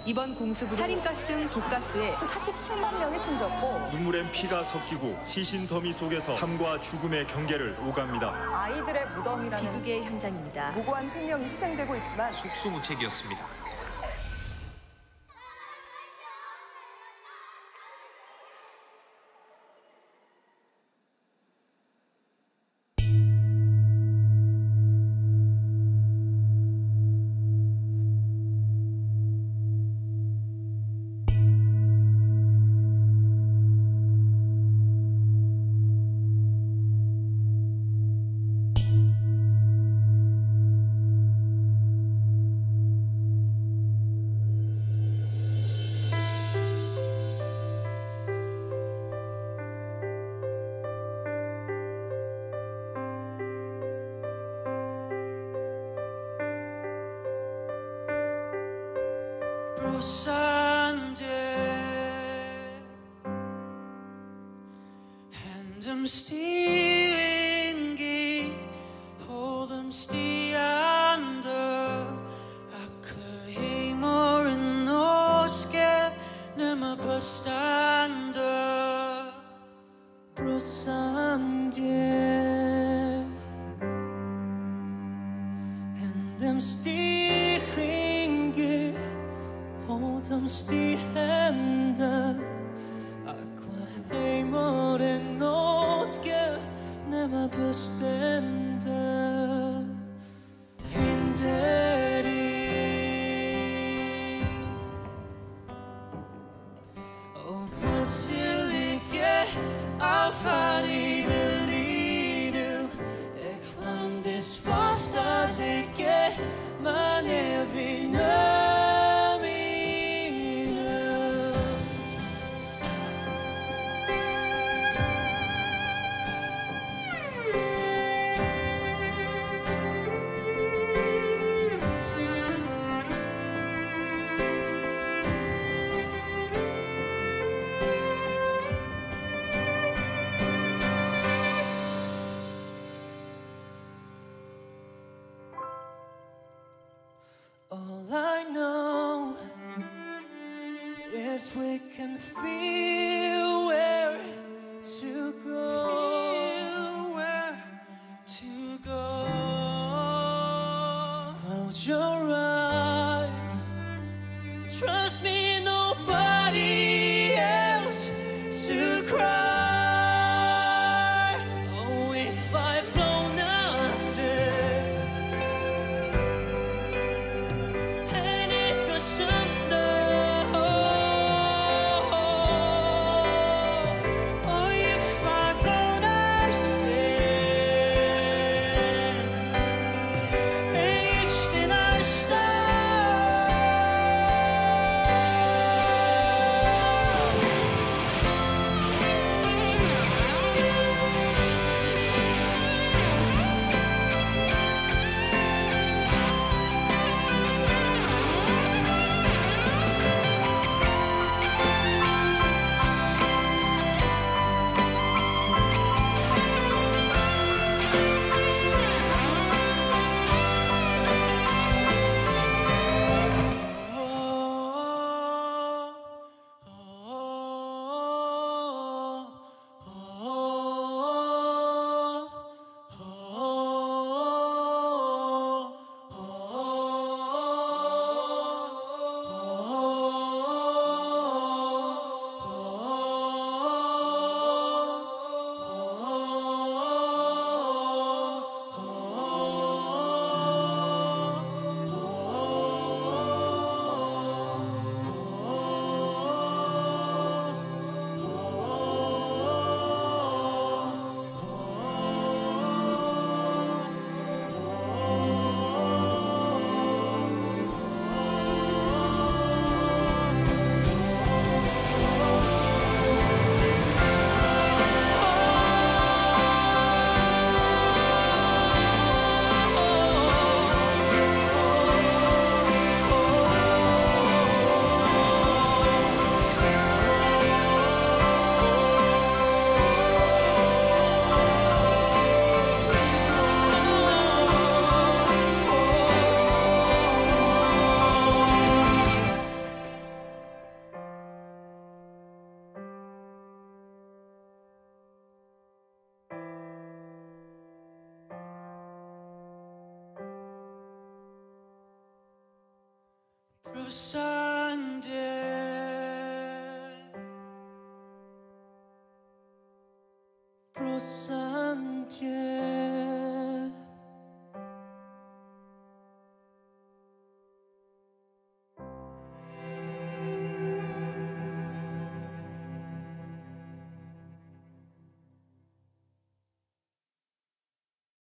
이번 공습으로 살인가스 등 독가스에 47만 명이 숨졌고 눈물엔 피가 섞이고 시신 더미 속에서 삶과 죽음의 경계를 오갑니다. 아이들의 무덤이라는 비극의 현장입니다. 무고한 생명이 희생되고 있지만 속수무책이었습니다. Sunday, and I'm stealing it, hold them still under. I could more and no scared, never bust under. Bro Sunday, and I'm stealing it. Hold still hända Akla more no scare Nema bestämda Vinderi Och plötsligt avfärdig nu Eklandes fasta säker Man är vid nu All I know is we can feel where to go, Close your eyes, trust me, nobody else to cry. Oh, if I blow now, Stop. sorry.